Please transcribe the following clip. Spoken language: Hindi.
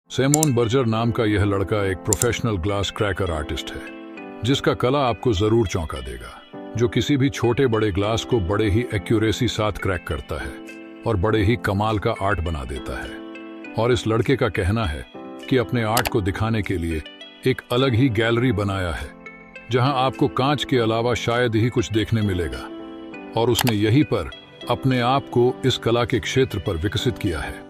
सिमोन बर्जर नाम का यह लड़का एक प्रोफेशनल ग्लास क्रैकर आर्टिस्ट है, जिसका कला आपको जरूर चौंका देगा, जो किसी भी छोटे बड़े ग्लास को बड़े ही एक्यूरेसी साथ क्रैक करता है और बड़े ही कमाल का आर्ट बना देता है। और इस लड़के का कहना है कि अपने आर्ट को दिखाने के लिए एक अलग ही गैलरी बनाया है, जहां आपको कांच के अलावा शायद ही कुछ देखने मिलेगा, और उसने यहीं पर अपने आप को इस कला के क्षेत्र पर विकसित किया है।